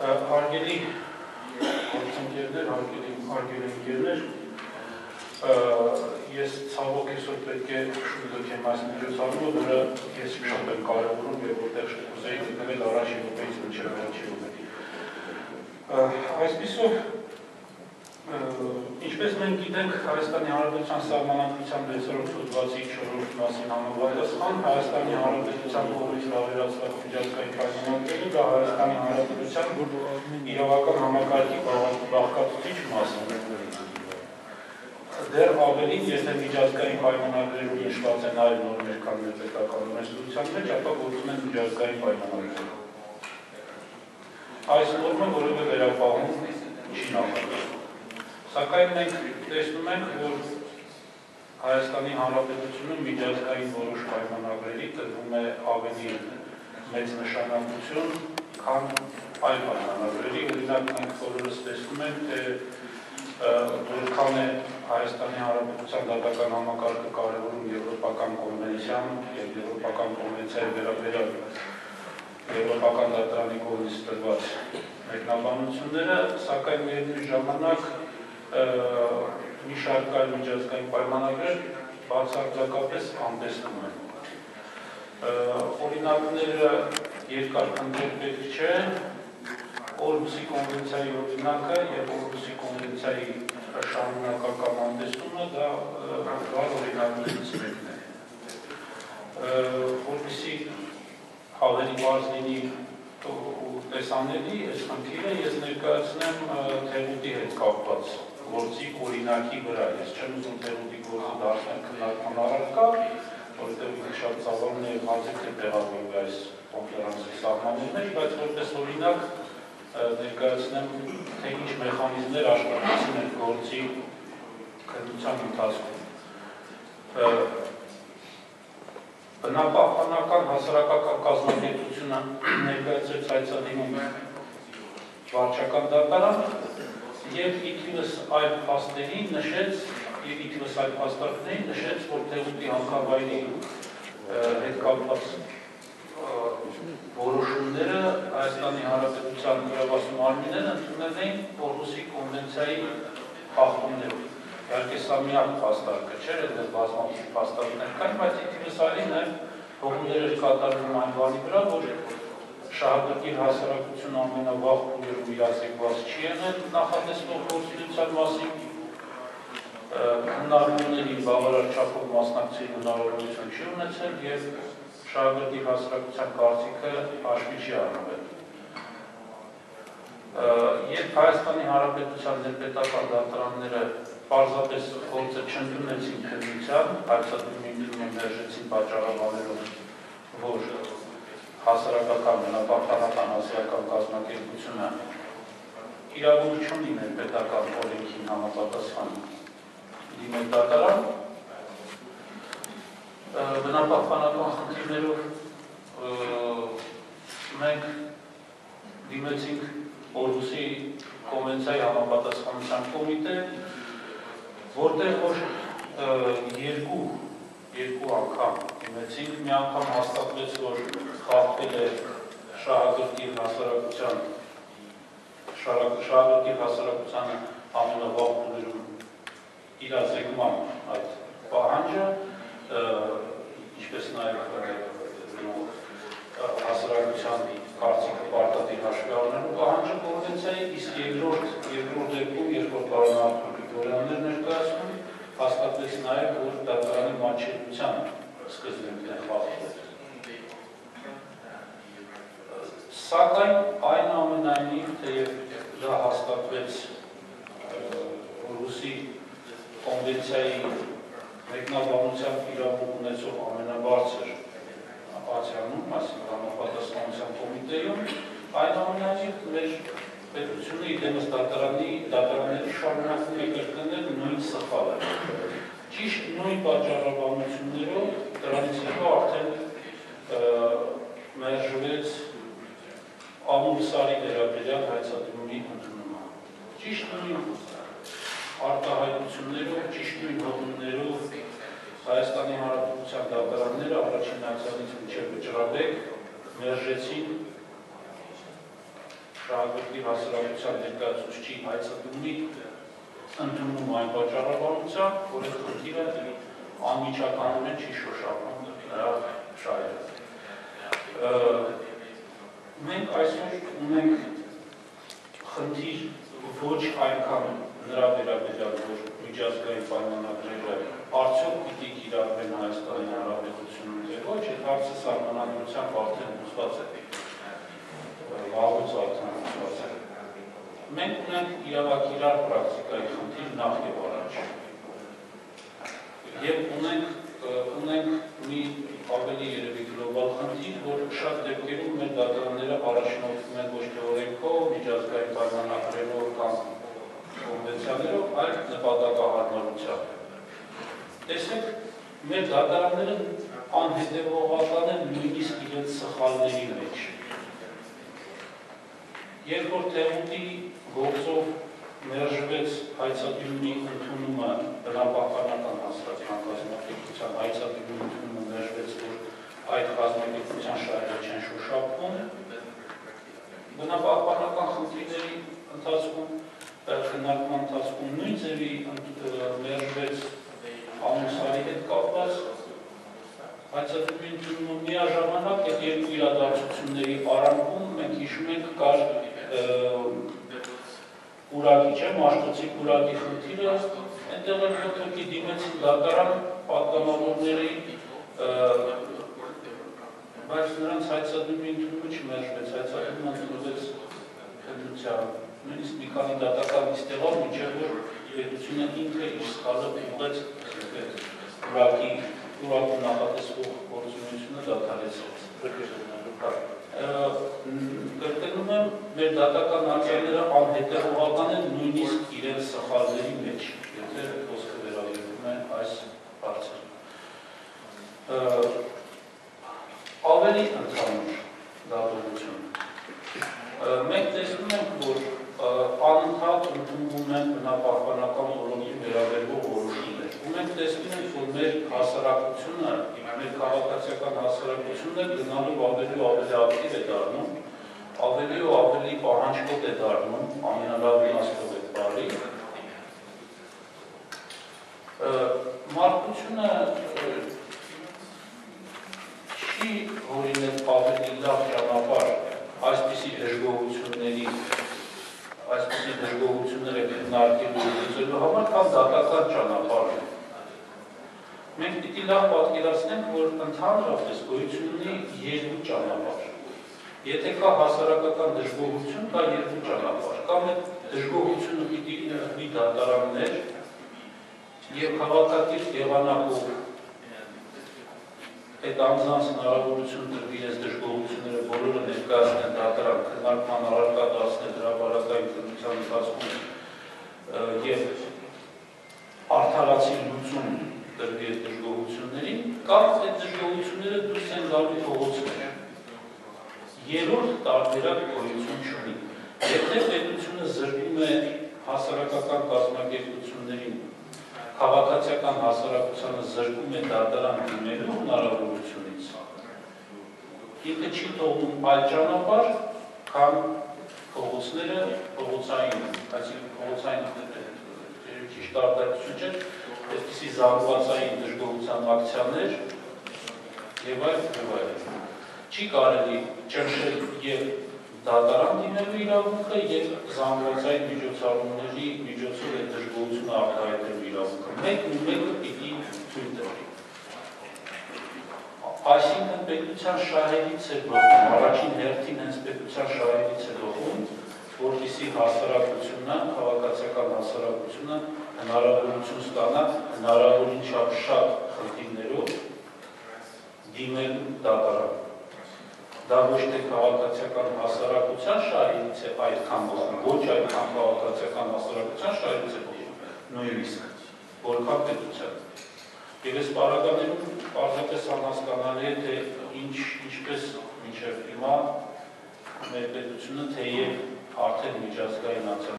Հարգելի գործընկերներ, հարգելի ընկերներ, ես ցավոք այսօր պետք է շուտով այս միջոցառումը, որը ես շատ եմ կարևորում եւ որտեղ կուզեի գտնվել առաջ Եվրոպայից մինչեւ վերջին րոպե։ Այսպիսով, ինչպես մենք գիտենք, Հայաստանի Հանրապետության Սահմանադրության 6-րդ հոդվածի 4-րդ մասին համապատասխան Հայաստանի Հանրապետության կողմից վավերացված միջազգային պայմանագրերը դա Հայաստանի Հանրապետության իրավական համակարգի բաղկացուցիչ մասն է։ Դեռ ավելին, եթե միջազգային պայմանագրերում նշված են այլ նորմեր, քան պետական օրենսդրության մեջ, ապա գործում են միջազգային պայմանագրեր։ Այս նորմը որևէ վերապահում չի նախատեսվում։ Սակայն մենք տեսնում ենք, որ Հայաստանի Հանրապետությունում միջազգային որոշ պայմանագրերի տրվում է ավելի մեծ նշանակություն, քան այլ պայմանագրերի, օրինակ մենք բոլորս տեսնում ենք, թե որքան է Հայաստանի Հանրապետության դատական համակարգը կարևորում Եվրոպական կոնվենցիան եւ Եվրոպական կոնվենցիայի վերաբերյալ Եվրոպական դատարանի կողմից տրված մեկնաբանությունները, սակայն միևնույն ժամանակ մի շարք այլ միջազգային պայմանագրեր բացարձակապես անտեսվում են։ Օրինակները երկար քննել պետք չէ, Օրհուսի կոնվենցիայի օրինակը եւ Օրհուսի կոնվենցիայի շարունակական անտեսումը դա վառ օրինակներից մեկն է։ Որպեսզի ավելի բարձ լինի ու տեսանելի այս խնդիրը ես ներկայացնեմ թեղուտի հետ կապված գործի օրինակի վրա։ Ես չեմ ուզում թեղուտի գործը դարձնել քննարկման առարկա, որովհետև շատ ծավալն է հազիվ թե տեղավորվի այս կոնֆերանսի սահմանների մեջ, բայց որպես օրինակ ներկայացնեմ, թե ինչ մեխանիզմներ աշխատեցին այդ գործի քննության ընթացքում։ Բնապահպանական հասարակական կազմակերպությունը ներկայացրեց հայցադիմում վարչական դատարան եւ իթիվս այլ փաստերի նշեց եւ իթիվս այլ փաստարկների նշեց, որ թեղուտի հանքավայրի հետ կապված որոշումները Հայաստանի Հանրապետության իրավասու մարմինները ընդունել էին Օրհուսի կոնվենցիայի խախտումներով։ Իհարկե սա միակ փաստարկը չէր, այդպես բազմաթիվ փաստարկներ կան, բայց իթիվս այլին նաև հողումներ էր կատարվում այն բանի վրա, որ շահագրգիռ հասարակությունը ամենավաղ փուլերում իրազեկված չի եղել նախատեսվող գործունեության մասին, քննարկումների բավարար չափով մասնակցելու հնարավորություն չի ունեցել եւ շահագրգիռ հասարակության կարծիքը հաշվի չի առնվել։ Երբ Հայաստանի Հանրապետության ներպետական դատարանները պարզապես գործը չընդունեցին քննության, հայցադիմի մերժեցին պատճառաբանելով, որ հասարակական բնապահպանական հասարակական կազմակերպությունը իրավունք չունի ներպետական օրենքին համապատասխան դիմել դատարան, բնապահպանական խնդիրներով մենք դիմեցինք Օրհուսի կոնվենցիայի համապատասխանության կոմիտե, որտեղ որ երկու անգամ դիմեցինք, մի անգամ հաստատվեց, որ խախտել է շահագրգիռ հասարակության ամենավաղ փուլերում իրազեկման այդ պահանջը, ինչպես նաև հասարակության կարծիքը պարտադիր հաշվի առնելու պահանջը կոնվենցիայի, իսկ երկրորդ դեպքում, երբ որ պարոն Արթուր Գրիգորյանն ներկայացնում, հաստատվեց նաև, որ դատարանի մատչելիության սկզբունքն է խախտվել։ Սակայն այնուամենայնիվ, թեև դա հաստատվեց Օրհուսի կոնվենցիայի մեկնաբանությամբ իրավունք ունեցող ամենաբարձր ացիանում, այսինքն համապատասխանության կոմիտեում, այնուամենայնիվ մեր պետությունը իդեմս դատարանների շարունակում է կրկնել նույն սխալը։ Ճիշտ նույն պատճառաբանություններով դրանից հետո արդեն մերժվեց Ամուլսարի վերաբերյալ հայցադիմումի ընդունումը։ Ճիշտ նույն արտահայտություններով, ճիշտ նույն հողումներով Հայաստանի Հանրապետության դատարանները առաջին ակցիայից մինչև վճռաբեկ մերժեցին շահագրգիռ հասարակության ներկայացուցչի հայցատումի ընդունում այն պատճառաբանությամբ, որ այդ խնդիրը անմիջականորեն չի շոշափում նրա շահերը։ Մենք այսօր ունենք խնդիր ոչ այնքան նրա վերաբերյալ, որ միջազգային պայմանագրերը արդյոք պիտի կիրառվեն Հայաստանի Հանրապետությունում, թե ոչ, այդ հարցը սահմանադրությամբ արդեն հուսված է, վաղուց արդեն հուսված է։ Մենք ունենք իրավակիրառ պրակտիկայի խնդիր նախ եւ առաջ։ Եվ ունենք մի ավելի երևի գլոբալ խնդիր, որ շատ դեպքերում մեր դատարանները առաջնորդվում են ոչ թե օրենքով, միջազգային պայմանագրերով կամ կոնվենցիաներով, այլ նպատակահարմարությամբ։ Տեսեք, մեր դատարանները անհետևողական են նույնիսկ իրենց սխալների մեջ։ Երբ որ Թեղուտի գործով մերժվեց հայցատյունի ընդունումը բնապահպանական հասարակական կազմակերպության հայցատյունի ընդունումը մերժվեց, որ այդ կազմակերպության շահերը չեն շոշափվում, բնապահպանական խնդիրների ընթացքում քննարկման ընթացքում նույն ձևի մերժվեց Ամուսարի հետ կապված հայցատյունի ընդունումը միաժամանակ այդ երկու իրադարձությունների արանքում մենք հիշում ենք կար Ուրակի չէ, Մաշտոցի Ուրակի խնդիրը, այնտեղ էլ հոգի դիմեցին դատարան պատգամավորների, բայց նրանց հայցատյունի ընդունումը չմերժվեց, հայցատյունը ընդունվեց պետության, նույնիսկ մի քանի դատական նիստերով, մինչև որ պետությունը ինքը իր սխալը ուղղեց Ուրակի նախատեսվող գործունեությունը դադարեցրեց։ Կրկնում եմ, մեր դատական արձանները անհետևողական են նույնիսկ իրենց սխալների մեջ, եթե խոսքը վերաբերվում է այս հարցերին։ Ավելի ընդհանուր դատողություն։ Մենք տեսնում ենք, որ անընդհատ ընդունվում են բնապահպանական ոլորտին վերաբերող որոշումներ։ Ու մենք տեսնում ենք, որ մեր հասարակությունը, մեր քաղաքացիական հասարակությունը գնալով ավելի ու ավելի ակտիվ է դառնում, ավելի ու ավելի պահանջկոտ է դառնում, ամենալավ իմաստով է բառի։ Մարդկությունը չի հորինել ավելի լավ ճանապարհ այսպիսի դժգոհությունները քննարկելու ու լուծելու համար, քան դատական ճանապարհը։ Մենք պիտի լավ պատկերացնենք, որ ընդհանրապես գոյություն ունի երկու ճանապարհ։ Եթե կա հասարակական դժգոհություն, կա երկու ճանապարհ։ Կամ այդ դժգոհությունը պիտի ունի դատարաններ եւ քաղաքակիրթ եղանակով այդ անձանց հնարավորություն տրվի այս դժգոհությունները բոլորը ներկայացնեն դատարան, քննարկման առարկա դարձնել հրապարակային քննության ընթացքում եւ արդարացի լուծում տրվի այդ դժգոհություններին, կամ այդ դժգոհությունները դուրս են գալու փողոցներ։ Երրորդ տարբերակ գոյություն չունի։ Եթե պետությունը զրկում է հասարակական կազմակերպություններին, քաղաքացիական հասարակությանը զրկում է դատարան դիմելու հնարավորությունից, ինքը չի թողնում այլ ճանապարհ, քան փողոցները, փողոցային ճիշտ արտահայտություն չէ, այսպիսի զանգվածային դժգոհության ակցիաներ եւ այլն։ Չի կարելի ճնշել եւ դատարան դիմելու իրավունքը եւ զանգվածային միջոցառումների միջոցով այդ դժգոհությունը արտահայտելու իրավունքը։ Մեկը պիտի թույլ տրվի։ Այսինքն պետության շահերից է բխում, առաջին հերթին հենց պետության շահերից է բխում, որպեսզի հասարակությունը, քաղաքացիական հասարակությունը հնարավորություն ստանա հնարավորին չափ շատ խնդիրներով դիմել դատարան։ Դա ոչ թե քաղաքացիական հասարակության շահերից է այդքան բխում, ոչ այդքան քաղաքացիական հասարակության շահերից է բխում, նույնիսկ, որքան պետության։ Եվ այս պարագաներում պարզապես անհասկանալի է, թե ինչպես մինչև հիմա մեր պետությունը թեև արդեն միջազգային